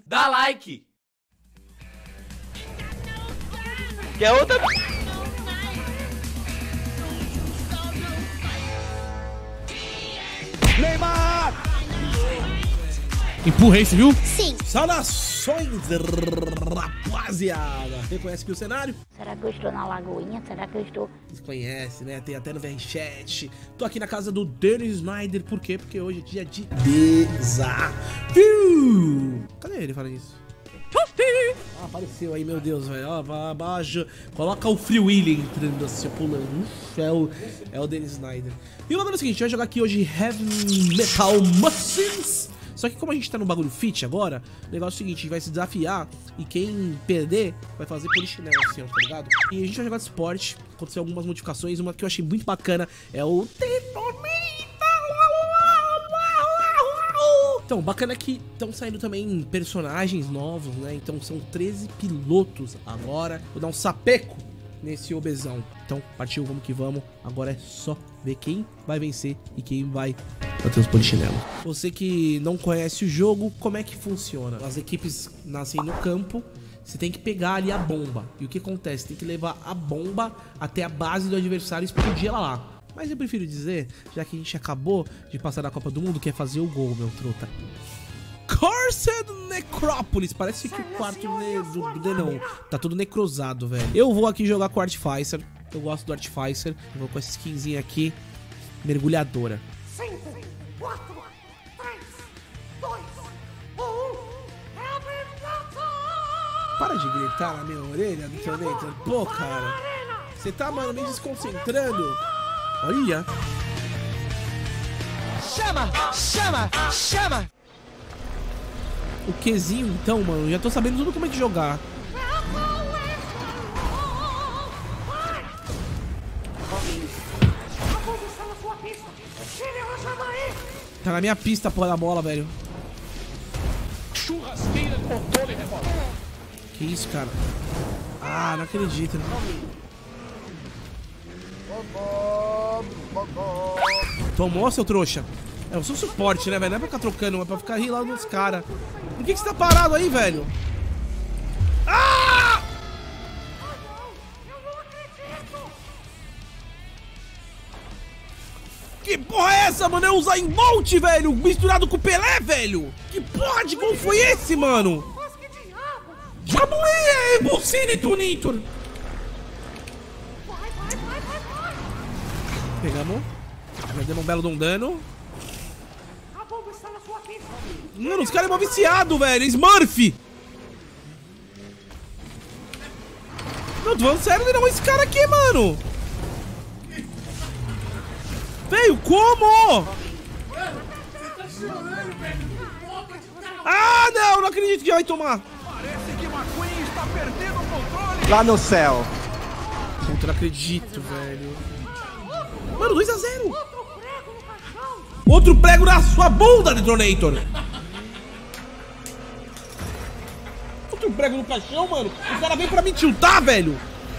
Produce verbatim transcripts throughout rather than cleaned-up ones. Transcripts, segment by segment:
dá like. Quer outra? Neymar! Empurra esse, viu? Sim. Saudações, rapaziada! Reconhece aqui o cenário? Será que eu estou na Lagoinha? Será que eu estou... Vocês conhecem, né? Tem até no V R Chat. Tô aqui na casa do Dennis Snyder. Por quê? Porque hoje é dia de desafio. Cadê ele? Fala isso. Ah, apareceu aí, meu Deus, velho. Ó, abaixo. Coloca o Free Willy entrando assim, pulando. Uf, é o, é o Dennis Snyder. E o bagulho é o seguinte, a gente vai jogar aqui hoje Heavy Metal Machines. Só que como a gente tá no bagulho fit agora, o negócio é o seguinte, a gente vai se desafiar e quem perder vai fazer polichinelo assim, ó, tá ligado? E a gente vai jogar de esporte, aconteceu algumas modificações, uma que eu achei muito bacana é o... Então, bacana é que estão saindo também personagens novos, né? Então são treze pilotos agora. Vou dar um sapeco nesse obesão. Então, partiu, vamos que vamos. Agora é só ver quem vai vencer e quem vai bater os polichinelos. Você que não conhece o jogo, como é que funciona? As equipes nascem no campo, você tem que pegar ali a bomba. E o que acontece? Tem que levar a bomba até a base do adversário e explodir ela lá. Mas eu prefiro dizer, já que a gente acabou de passar na Copa do Mundo, que é fazer o gol, meu truta. Cursed Necrópolis. Parece que o quarto ne do, do não. Tá tudo necrosado, velho. Eu vou aqui jogar com o Artificer. Eu gosto do Artificer. Eu vou com essa skinzinha aqui. Mergulhadora. cinco, quatro, três, dois, um. Para de gritar na minha orelha, do seu dentro. Pô, cara. Você tá, mano, me desconcentrando. Olha. Chama, chama, chama. O Qzinho, então, mano, já tô sabendo tudo como é que jogar. Tá na minha pista, porra da bola, velho. Churrasqueira, controle, revólver. Que isso, cara? Ah, não acredito. Né? Tomou, seu trouxa? Eu sou suporte, né, velho? Não é pra ficar trocando, é pra ficar rilando nos caras. Por que que você tá parado aí, velho? Ah! Que porra é essa, mano? É o Usain Bolt, velho! Misturado com o Pelé, velho! Que porra de gol foi esse, mano? Diabo é, Bolsini, Tunitor! Pegamos. Já demos um belo de um dano. Mano, os caras é mó viciado, velho. Smurf! Não, tô falando sério, não. Esse cara aqui, mano. Velho, como? Ah, não, não acredito que vai tomar. Parece que McQueen está perdendo o controle. Lá no céu. Puta, não acredito, velho. Mano, dois a zero. Outro prego na sua bunda, Detonator. Outro prego no caixão, mano. O cara veio pra me tiltar, velho.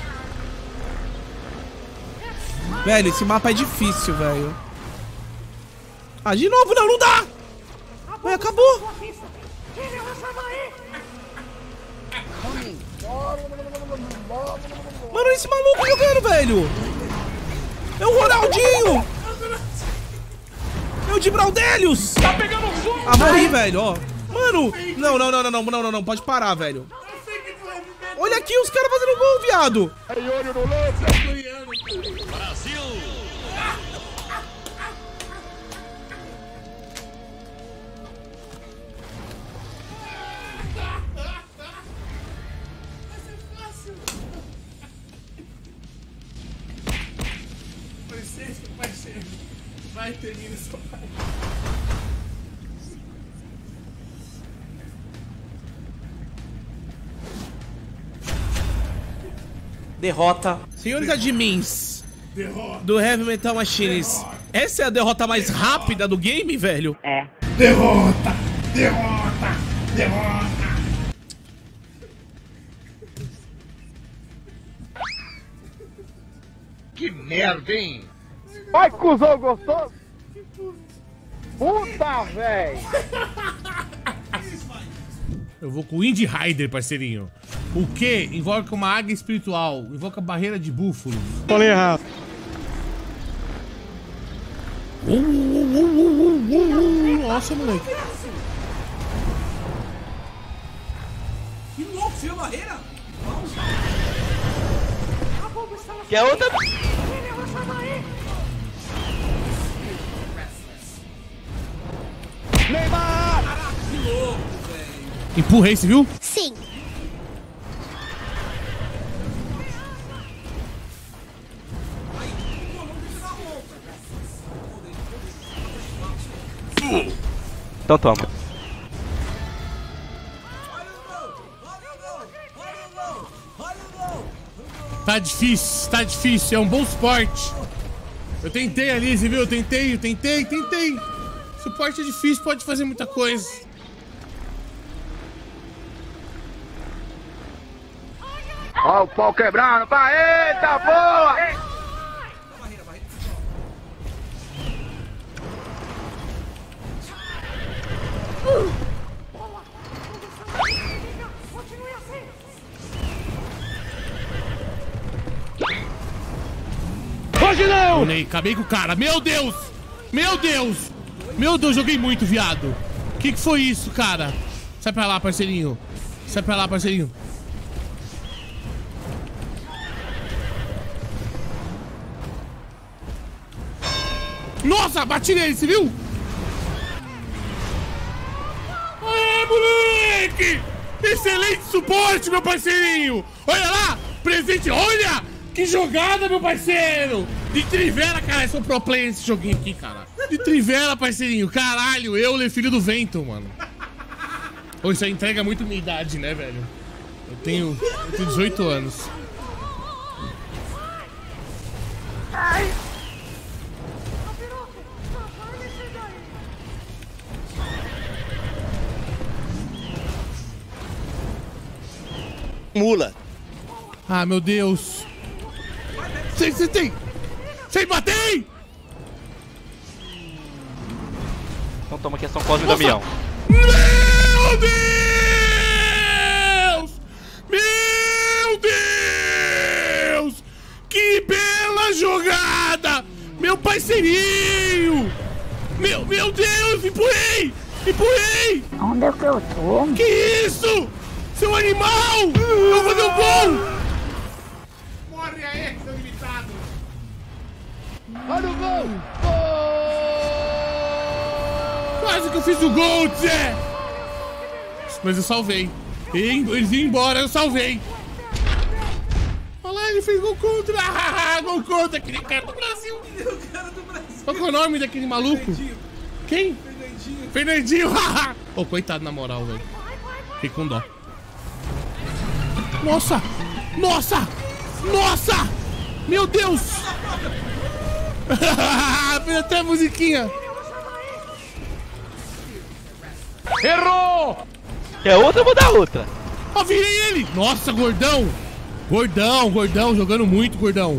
Velho, esse mapa é difícil, velho. Ah, de novo, não, não dá. Ué, acabou. Mano, esse maluco jogando, velho. É o Ronaldinho. É o de Braudelius. Tá pegando fogo. Ah, morri, velho, ó. Mano, não, não, não, não, não, não, não, não, pode parar, velho. Olha aqui os caras fazendo gol, viado. Brasil. Vai, termina isso. Derrota. Senhores admins Derrota. do Heavy Metal Machines, essa é a derrota mais rápida do game, velho? É. Derrota. Derrota. Derrota. Que merda, hein? Vai, cuzão gostoso. Puta, velho. Eu vou com o Indie Rider, parceirinho. O que? Invoca uma águia espiritual. Invoca a barreira de búfalo. Falei errado. Uh, uh, uh, uh, uh, uh. Nossa, moleque. Que louco, você viu a barreira? Quer outra? Neymar! Caraca, que louco, velho. Empurrei, você viu? Sim. Então toma. Tá difícil, tá difícil. É um bom suporte. Eu tentei ali, você viu? Eu tentei, eu tentei, tentei. Suporte é difícil, pode fazer muita coisa. Ó o pau quebrando. Pra eita, boa! Hoje não! Eu nem acabei com o cara. Meu Deus! Meu Deus! Meu Deus, joguei muito, viado. O que que foi isso, cara? Sai pra lá, parceirinho. Sai pra lá, parceirinho. Nossa, bati nele, você viu? Aê, moleque! Excelente suporte, meu parceirinho! Olha lá! Presente, olha! Que jogada, meu parceiro! De trivela, cara, eu sou pro player nesse joguinho aqui, cara. De trivela, parceirinho. Caralho, eu, filho do vento, mano. Pô, isso aí entrega muito minha idade, né, velho? Eu tenho, eu tenho dezoito anos. Mula. Ah, meu Deus. Você, você tem... Você batei! Então toma aqui a São Cosme e Damião. Meu Deus! Meu Deus! Que bela jogada! Meu parceirinho! Meu, meu Deus! Empurrei! Empurrei! Onde é que eu tô? Que isso? Seu animal! Eu vou fazer um gol! Morre aí, seu limitado. Olha o gol! Quase que eu fiz o gol, Zé! Mas eu salvei. Eles iam embora, eu salvei. Olha lá, ele fez gol contra. Gol contra, aquele cara do Brasil. O cara do Brasil. Qual que é o nome daquele maluco? Fernandinho. Quem? Fernandinho. Fernandinho. Ô, oh, coitado, na moral, velho. Fiquei com dó. Nossa! Nossa! Nossa! Meu Deus! Fez até a musiquinha. Errou! Quer outra? Eu vou dar outra. Ó, virei ele! Nossa, gordão! Gordão, gordão, jogando muito, gordão.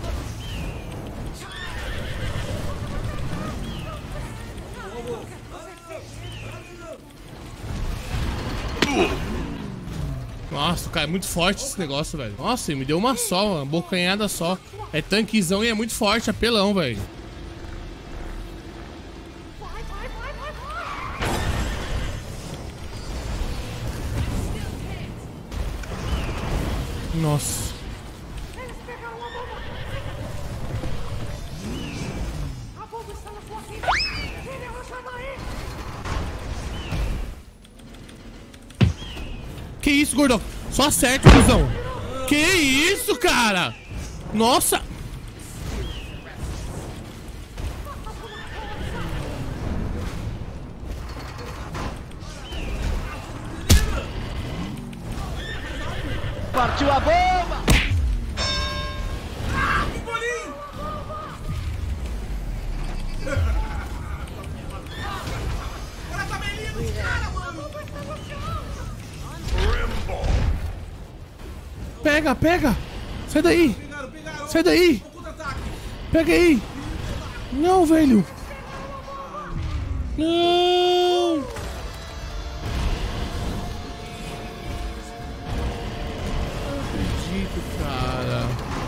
Nossa, cara, é muito forte esse negócio, velho. Nossa, ele me deu uma só, uma bocanhada só. É tanquezão e é muito forte, apelão, velho. Nossa. Que isso, gordão? Só acerta, cuzão. Que isso, cara? Nossa. Partiu a bomba! Ah, que golinho! Olha a tabelinha dos caras, mano! Pega, pega. Sai daí. Pegaram, pegaram. Sai daí. O contra-ataque. Pega aí. Não, velho. Não. cara.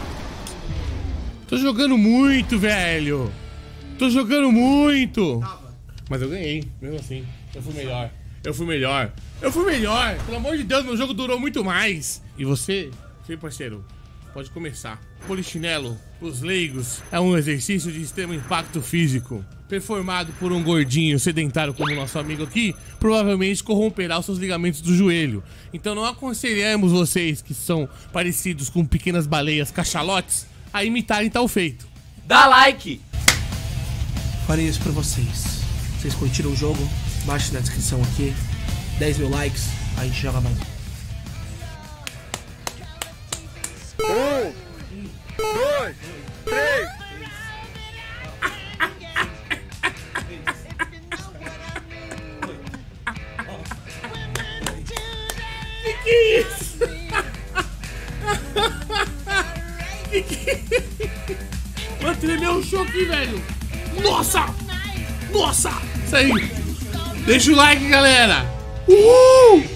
Tô jogando muito, velho. Tô jogando muito. Mas eu ganhei, mesmo assim. Eu fui melhor. Eu fui melhor. Eu fui melhor. Pelo amor de Deus, meu jogo durou muito mais. E você, sim, parceiro, pode começar. Polichinelo, pros leigos, é um exercício de extremo impacto físico. Performado por um gordinho sedentário como o nosso amigo aqui, provavelmente corromperá os seus ligamentos do joelho. Então não aconselhamos vocês que são parecidos com pequenas baleias cachalotes a imitarem tal feito. Dá like! Farei isso pra vocês. Vocês curtiram o jogo? Baixe na descrição aqui. dez mil likes, a gente joga mais. Um, dois, três. Que que é isso? Que que é isso? Mano, tremeu o show aqui, velho. Nossa! Nossa! Isso aí. Deixa o like, galera. Uhul!